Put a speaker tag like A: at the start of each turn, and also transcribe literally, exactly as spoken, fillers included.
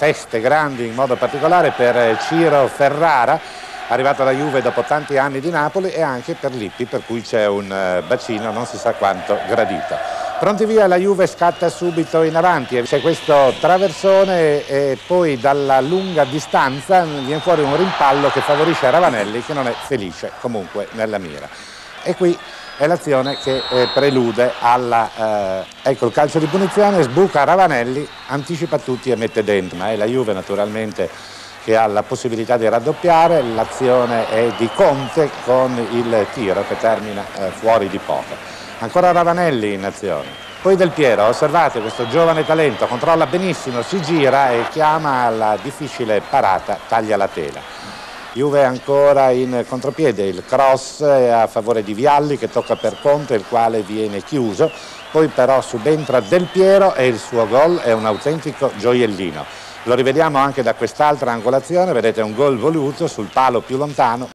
A: feste grandi in modo particolare per Ciro Ferrara, arrivato alla Juve dopo tanti anni di Napoli, e anche per Lippi, per cui c'è un bacino non si sa quanto gradito. Pronti via, la Juve scatta subito in avanti, c'è questo traversone e poi dalla lunga distanza viene fuori un rimpallo che favorisce Ravanelli, che non è felice comunque nella mira. E qui è l'azione che eh, prelude alla... Eh, ecco il calcio di punizione, sbuca Ravanelli, anticipa tutti e mette dentro, ma è la Juve naturalmente che ha la possibilità di raddoppiare. L'azione è di Conte con il tiro che termina eh, fuori di poco. Ancora Ravanelli in azione, poi Del Piero, osservate questo giovane talento, controlla benissimo, si gira e chiama alla difficile parata, taglia la tela. Juve ancora in contropiede, il cross è a favore di Vialli che tocca per Conte, il quale viene chiuso, poi però subentra Del Piero e il suo gol è un autentico gioiellino. Lo rivediamo anche da quest'altra angolazione, vedete un gol voluto sul palo più lontano.